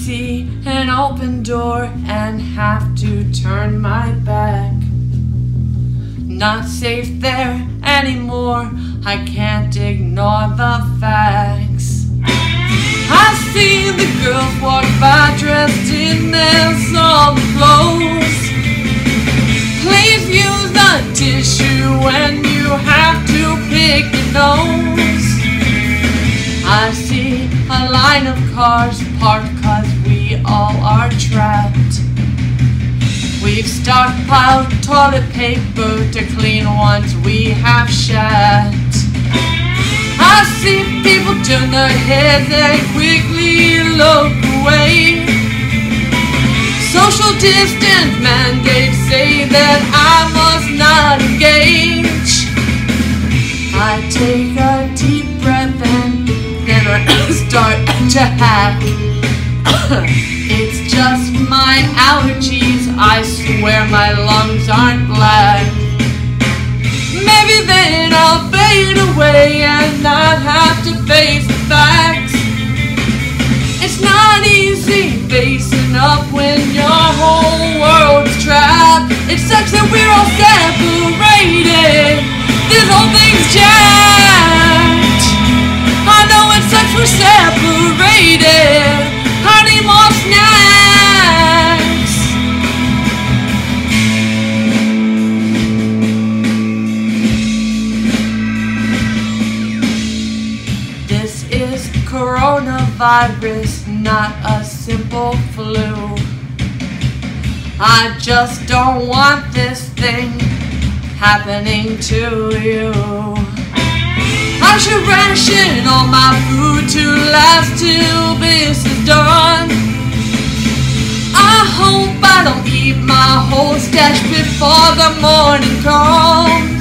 see an open door and have to turn my back. Not safe there anymore, I can't ignore the facts. I see the girls walk by dressed in their summer clothes. Please use the tissue when you have to pick your nose. I see a line of cars parked 'cause we all are trapped. We've stockpiled toilet paper to clean ones we have shat. I see people turn their heads and quickly look away. Social distance mandates say that I must not engage. I take a deep breath and then I start to hack. It's just my allergies, I swear my lungs aren't black. Maybe then I'll fade away and not have to face the facts. It's not easy facing up when your whole world's trapped. It sucks that we're all separated, this whole thing's jacked. I know it sucks we're separated, I need more snacks. This is coronavirus, not a simple flu. I just don't want this thing happening to you. I should ration all my food to last till this is done. I hope I don't eat my whole stash before the morning comes.